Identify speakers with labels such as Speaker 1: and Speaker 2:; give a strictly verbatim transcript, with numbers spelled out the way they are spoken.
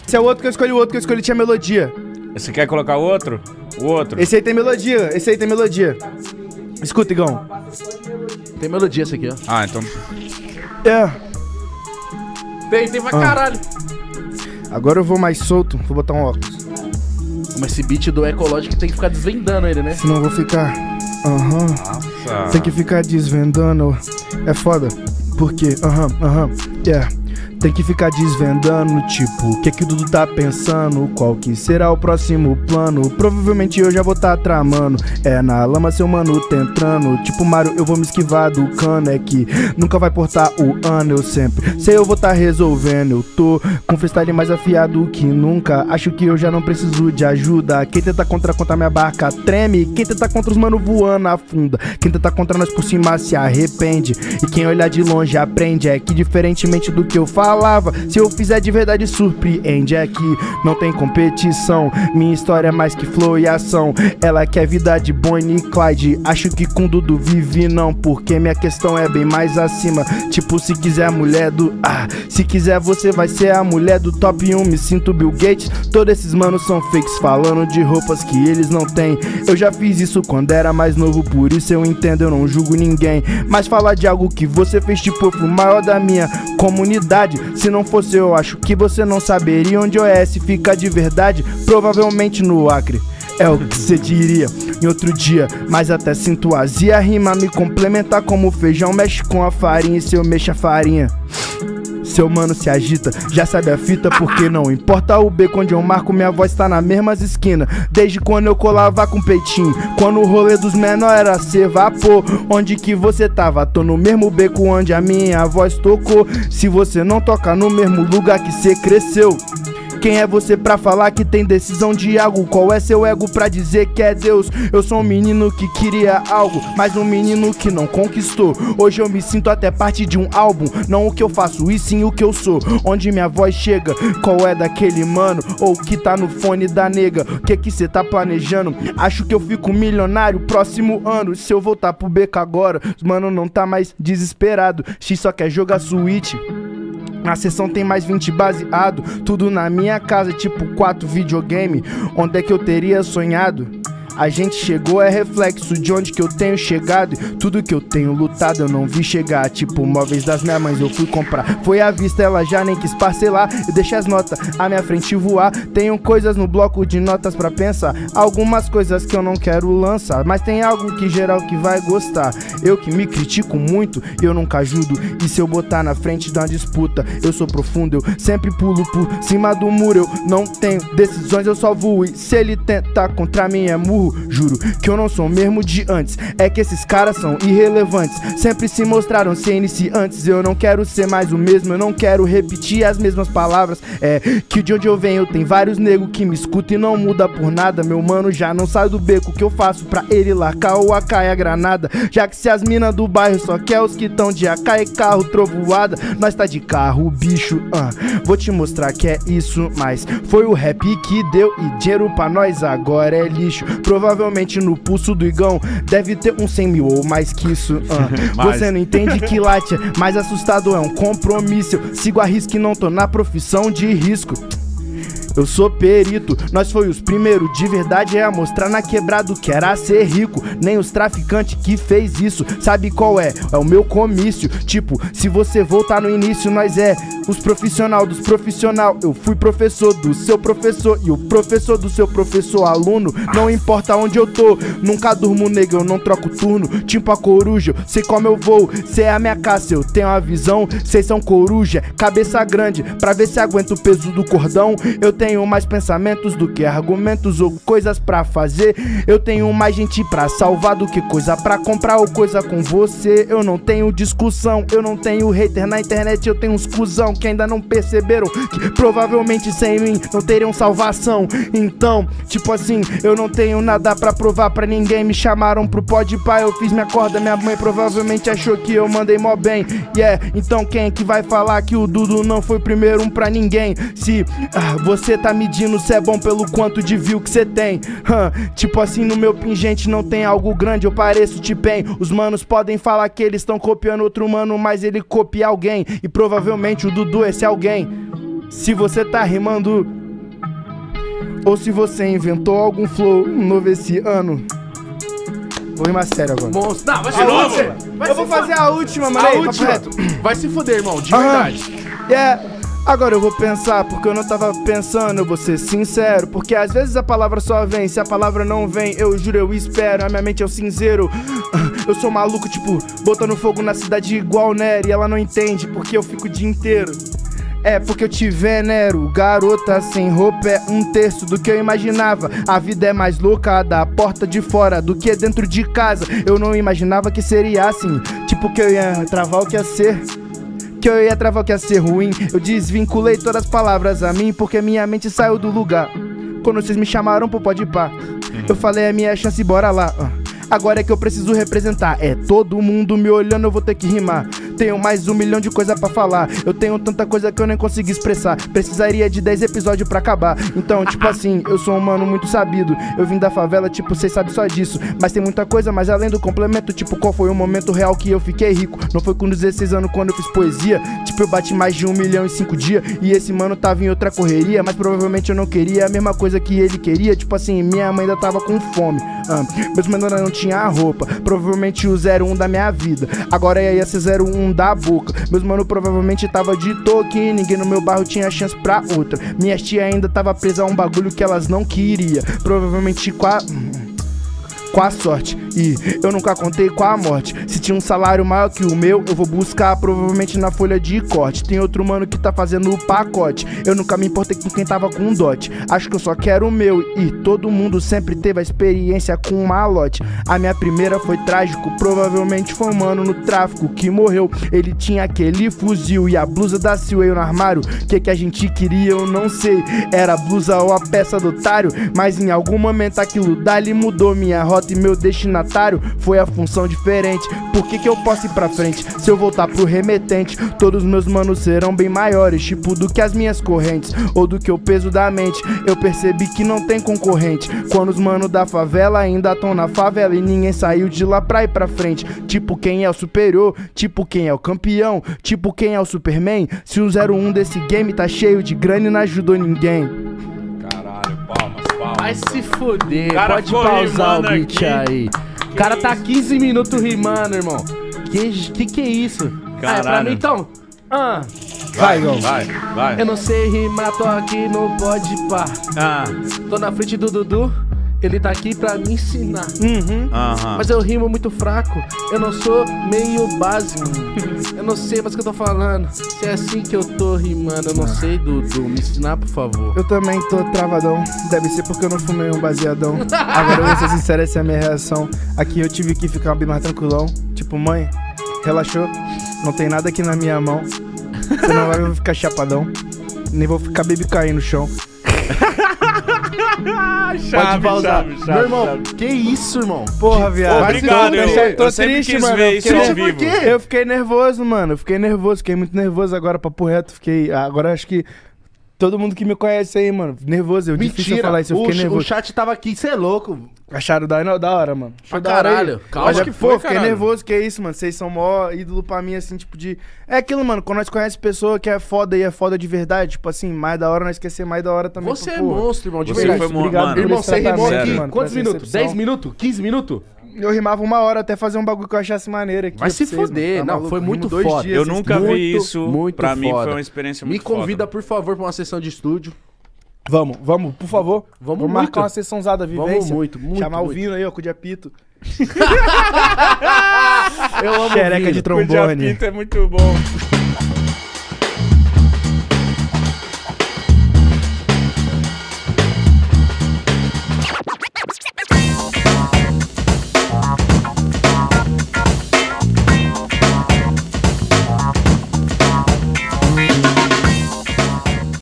Speaker 1: Esse é o outro que eu escolhi, o outro que eu escolhi tinha melodia.
Speaker 2: Você quer colocar o outro? O outro.
Speaker 1: Esse aí tem melodia, esse aí tem melodia. Escuta, Igão.
Speaker 3: Tem melodia esse aqui, ó.
Speaker 2: Ah, então...
Speaker 1: É.
Speaker 3: Tem, tem pra
Speaker 1: Ah.
Speaker 3: caralho.
Speaker 1: Agora eu vou mais solto, vou botar um óculos.
Speaker 3: Mas esse beat do Ecologic tem que ficar desvendando ele, né?
Speaker 1: Senão eu vou ficar... Aham.
Speaker 2: Nossa.
Speaker 1: Tem que ficar desvendando. É foda. Porque, aham, aham, yeah. Tem que ficar desvendando, tipo, o que que o Dudu tá pensando, qual que será o próximo plano. Provavelmente eu já vou tá tramando. É na lama seu mano tá entrando. Tipo Mario, eu vou me esquivar do cano. É que nunca vai portar o ano, eu sempre sei eu vou tá resolvendo. Eu tô com freestyle mais afiado que nunca. Acho que eu já não preciso de ajuda. Quem tenta contra contra minha barca treme. Quem tenta contra os mano voando afunda. Quem tenta contra nós por cima se arrepende. E quem olhar de longe aprende. É que diferentemente do que eu falo, se eu fizer de verdade surpreende. É que não tem competição. Minha história é mais que flow e ação. Ela quer vida de Bonnie e Clyde. Acho que com Dudu vive não, porque minha questão é bem mais acima. Tipo, se quiser a mulher do... Ah, se quiser você vai ser a mulher do top um. Me sinto Bill Gates. Todos esses manos são fakes, falando de roupas que eles não têm. Eu já fiz isso quando era mais novo, por isso eu entendo, eu não julgo ninguém. Mas falar de algo que você fez, tipo, eu fui o maior da minha comunidade. Se não fosse eu, acho que você não saberia onde o O S fica de verdade. Provavelmente no Acre, é o que você diria em outro dia. Mas até sinto azia, rima me complementar como feijão mexe com a farinha. E se eu mexo a farinha, seu mano se agita, já sabe a fita, porque não importa o beco onde eu marco, minha voz tá na mesma esquina. Desde quando eu colava com peitinho, quando o rolê dos menor era ser vapor. Onde que você tava? Tô no mesmo beco onde a minha voz tocou. Se você não toca no mesmo lugar que cê cresceu, quem é você pra falar que tem decisão de algo? Qual é seu ego pra dizer que é Deus? Eu sou um menino que queria algo, mas um menino que não conquistou. Hoje eu me sinto até parte de um álbum, não o que eu faço e sim o que eu sou. Onde minha voz chega, qual é daquele mano? Ou que tá no fone da nega? O que que cê tá planejando? Acho que eu fico milionário próximo ano. Se eu voltar pro beco agora, os mano não tá mais desesperado. X só quer jogar Switch. Na sessão tem mais vinte baseado. Tudo na minha casa, tipo quatro videogame. Onde é que eu teria sonhado? A gente chegou, é reflexo de onde que eu tenho chegado. E tudo que eu tenho lutado eu não vi chegar. Tipo móveis das minhas mães eu fui comprar. Foi à vista, ela já nem quis parcelar. Eu deixei as notas à minha frente voar. Tenho coisas no bloco de notas pra pensar. Algumas coisas que eu não quero lançar, mas tem algo que geral que vai gostar. Eu que me critico muito, eu nunca ajudo. E se eu botar na frente da disputa, eu sou profundo, eu sempre pulo por cima do muro. Eu não tenho decisões, eu só voo. E se ele tentar contra mim é murro. Juro que eu não sou o mesmo de antes. É que esses caras são irrelevantes. Sempre se mostraram ser iniciantes. Eu não quero ser mais o mesmo, eu não quero repetir as mesmas palavras. É que de onde eu venho tem vários negros que me escutam e não muda por nada. Meu mano já não sai do beco, o que eu faço pra ele largar o A K e a granada? Já que se as minas do bairro só quer os que tão de A K e carro trovoada, nós tá de carro, bicho. ah. Vou te mostrar que é isso, mas foi o rap que deu e dinheiro pra nós agora é lixo. Provavelmente no pulso do Igão deve ter uns cem mil ou mais que isso. uh. Você não entende que late, mas assustado é um compromisso. Eu sigo a risco e não tô na profissão de risco. Eu sou perito, nós foi os primeiros de verdade é a mostrar na quebrada que era ser rico. Nem os traficantes que fez isso, sabe qual é? É o meu comício. Tipo, se você voltar no início, nós é os profissional dos profissional. Eu fui professor do seu professor e o professor do seu professor aluno. Não importa onde eu tô, nunca durmo nega, eu não troco turno. Tipo a coruja, sei como eu vou, cê é a minha caça, eu tenho a visão. Cês são coruja, cabeça grande, pra ver se aguenta o peso do cordão. Eu tenho mais pensamentos do que argumentos ou coisas pra fazer. Eu tenho mais gente pra salvar do que coisa pra comprar ou coisa com você. Eu não tenho discussão, eu não tenho hater na internet. Eu tenho uns cuzão que ainda não perceberam que provavelmente sem mim não teriam salvação. Então, tipo assim, eu não tenho nada pra provar pra ninguém. Me chamaram pro Podpah, eu fiz minha corda. Minha mãe provavelmente achou que eu mandei mó bem. Yeah, então quem é que vai falar que o Dudu não foi primeiro um pra ninguém? Se ah, você tá medindo se é bom pelo quanto de view que cê tem. huh. Tipo assim, no meu pingente não tem algo grande, eu pareço T-Pain. Os manos podem falar que eles estão copiando outro mano, mas ele copia alguém. E provavelmente o Dudu esse é alguém. Se você tá rimando ou se você inventou algum flow novo esse ano. Vou rimar sério agora.
Speaker 3: Monstro. Não, vai se
Speaker 1: A
Speaker 3: fuder.
Speaker 1: última.
Speaker 3: Vai
Speaker 1: Eu
Speaker 3: se
Speaker 1: vou fazer a última, mano.
Speaker 3: A
Speaker 1: Aí,
Speaker 3: última.
Speaker 1: papo reto.
Speaker 3: Vai se fuder, irmão, de
Speaker 1: Aham.
Speaker 3: verdade.
Speaker 1: É, agora eu vou pensar, porque eu não tava pensando, eu vou ser sincero. Porque às vezes a palavra só vem, se a palavra não vem, eu juro, eu espero. A minha mente é o cinzeiro. Eu sou maluco, tipo, botando fogo na cidade igual Nery. E ela não entende, porque eu fico o dia inteiro. É porque eu te venero, garota sem roupa é um terço do que eu imaginava. A vida é mais louca da porta de fora do que dentro de casa. Eu não imaginava que seria assim, tipo que eu ia travar o que ia ser. Que eu ia travar o que ia ser ruim. Eu desvinculei todas as palavras a mim, porque minha mente saiu do lugar. Quando vocês me chamaram pro Pode Pá, eu falei é minha chance, bora lá. Agora é que eu preciso representar. É todo mundo me olhando, eu vou ter que rimar. Tenho mais um milhão de coisa pra falar. Eu tenho tanta coisa que eu nem consigo expressar. Precisaria de dez episódios pra acabar. Então, tipo assim, eu sou um mano muito sabido. Eu vim da favela, tipo, cês sabem só disso. Mas tem muita coisa, mas além do complemento, tipo, qual foi o momento real que eu fiquei rico? Não foi com dezesseis anos quando eu fiz poesia. Tipo, eu bati mais de um milhão em cinco dias. E esse mano tava em outra correria, mas provavelmente eu não queria a mesma coisa que ele queria. Tipo assim, minha mãe ainda tava com fome. ah, Meus manos não tinha a roupa. Provavelmente o zero um da minha vida. Agora ia ser zero um da boca. Meus mano provavelmente tava de toque. Ninguém no meu bairro tinha chance pra outra. Minha tia ainda tava presa a um bagulho que elas não queria. Provavelmente com a... com a sorte, e eu nunca contei com a morte. Se tinha um salário maior que o meu, eu vou buscar provavelmente na folha de corte. Tem outro mano que tá fazendo o pacote. Eu nunca me importei com quem tava com um dote. Acho que eu só quero o meu, e todo mundo sempre teve a experiência com um malote. A minha primeira foi trágico, provavelmente foi um mano no tráfico que morreu. Ele tinha aquele fuzil e a blusa da Silway no armário. Que que a gente queria eu não sei, era a blusa ou a peça do otário. Mas em algum momento aquilo dali mudou minha rota e meu destinatário foi a função diferente. Por que que eu posso ir pra frente? Se eu voltar pro remetente, todos meus manos serão bem maiores, tipo do que as minhas correntes, ou do que o peso da mente. Eu percebi que não tem concorrente, quando os manos da favela ainda tão na favela e ninguém saiu de lá pra ir pra frente. Tipo quem é o superior, tipo quem é o campeão, tipo quem é o Superman. Se o zero um desse game tá cheio de grana e não ajudou ninguém.
Speaker 2: Caralho, palmas, palmas.
Speaker 3: Vai se fuder,
Speaker 2: Cara,
Speaker 3: pode
Speaker 2: ficou
Speaker 3: pausar o
Speaker 2: rimando
Speaker 3: beat
Speaker 2: aqui.
Speaker 3: aí. O cara tá quinze minutos rimando, irmão. Que que, que é isso? Ah, é pra
Speaker 2: Caralho.
Speaker 3: mim então? Ah,
Speaker 2: Vai,
Speaker 1: Vai,
Speaker 2: vai, vai.
Speaker 3: eu não sei rimar, tô aqui no Pode Pá.
Speaker 2: Ah,
Speaker 3: Tô na frente do Dudu, ele tá aqui pra me ensinar.
Speaker 1: Uhum.
Speaker 2: aham.
Speaker 3: Mas eu rimo muito fraco, eu não sou meio básico. Eu não sei mais o que eu tô falando. Se é assim que eu tô rimando, eu não sei, Dudu. Me ensinar, por favor.
Speaker 1: Eu também tô travadão, deve ser porque eu não fumei um baseadão. Agora eu vou ser sincero, essa é a minha reação. Aqui eu tive que ficar bem mais tranquilão. Tipo, mãe, relaxou, não tem nada aqui na minha mão. Você não vai ficar chapadão, nem vou ficar baby cair no chão.
Speaker 3: Pode pausar.
Speaker 2: chave,
Speaker 3: Meu
Speaker 2: chave,
Speaker 3: irmão,
Speaker 2: chave.
Speaker 3: que isso, irmão?
Speaker 1: Porra, viado.
Speaker 2: Obrigado,
Speaker 1: eu,
Speaker 2: eu-
Speaker 1: tô
Speaker 2: eu sempre
Speaker 1: triste,
Speaker 2: quis
Speaker 1: mano.
Speaker 2: ver
Speaker 1: Eu
Speaker 2: isso
Speaker 1: fiquei,
Speaker 2: ao
Speaker 1: nervoso.
Speaker 2: vivo.
Speaker 1: eu fiquei nervoso, mano. Eu fiquei nervoso, fiquei muito nervoso agora, papo reto. Fiquei. Agora acho que todo mundo que me conhece aí, mano, nervoso. Eu difícil eu falar isso, eu
Speaker 3: o,
Speaker 1: fiquei
Speaker 3: ch-
Speaker 1: nervoso.
Speaker 3: o chat tava aqui, cê é louco.
Speaker 1: Acharam da, não, da hora, mano.
Speaker 3: Pra
Speaker 1: Achou da hora aí.
Speaker 3: caralho. Calma
Speaker 1: Mas é
Speaker 3: que
Speaker 1: que,
Speaker 2: foi,
Speaker 1: pô, fiquei
Speaker 2: caralho.
Speaker 1: nervoso, que é isso, mano. Vocês são mó ídolo pra mim, assim, tipo de... É aquilo, mano, quando nós conhecemos pessoa que é foda e é foda de verdade, tipo assim, mais da hora, nós esquecer mais da hora também.
Speaker 3: Você
Speaker 1: pô,
Speaker 3: é
Speaker 1: pô.
Speaker 3: monstro, irmão, de
Speaker 2: Você
Speaker 3: verdade.
Speaker 2: foi mo-
Speaker 1: Obrigado
Speaker 2: mano.
Speaker 1: por
Speaker 3: Irmão,
Speaker 1: esse
Speaker 3: você rimou
Speaker 1: tratamento,
Speaker 3: aqui,
Speaker 1: mano,
Speaker 3: quantos
Speaker 1: por essa
Speaker 3: minutos?
Speaker 1: recepção.
Speaker 3: dez minutos? quinze minutos?
Speaker 1: Eu rimava uma hora até fazer um bagulho que eu achasse maneiro aqui.
Speaker 3: Vai
Speaker 1: pra
Speaker 3: se
Speaker 1: vocês,
Speaker 3: fuder.
Speaker 1: mano. Tá
Speaker 3: Não,
Speaker 1: maluco?
Speaker 3: foi
Speaker 1: Rimo
Speaker 3: muito
Speaker 1: dois
Speaker 3: foda.
Speaker 1: dias,
Speaker 2: Eu
Speaker 1: vocês
Speaker 2: nunca
Speaker 1: estão-
Speaker 2: vi isso.
Speaker 3: muito
Speaker 2: Pra mim
Speaker 3: foda.
Speaker 2: foi uma experiência
Speaker 3: Me
Speaker 2: muito
Speaker 3: convida,
Speaker 2: foda.
Speaker 3: por favor, pra uma sessão de estúdio.
Speaker 1: Vamos, vamos, por favor.
Speaker 3: Vamos
Speaker 1: Vamos
Speaker 3: muito.
Speaker 1: marcar uma sessãozada, vivência.
Speaker 3: Vamos muito, muito,
Speaker 1: Chamar o
Speaker 3: muito.
Speaker 1: Vino aí, ó, com o Diapito.
Speaker 3: Eu amo
Speaker 1: Xereca
Speaker 3: Vino.
Speaker 1: de
Speaker 2: O
Speaker 1: trombone.
Speaker 2: Diapito é muito bom.